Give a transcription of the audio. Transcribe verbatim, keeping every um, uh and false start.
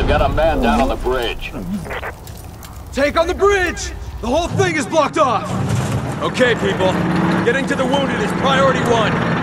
We've got a man down on the bridge. Take on the bridge! The whole thing is blocked off! Okay, people. Getting to the wounded is priority one.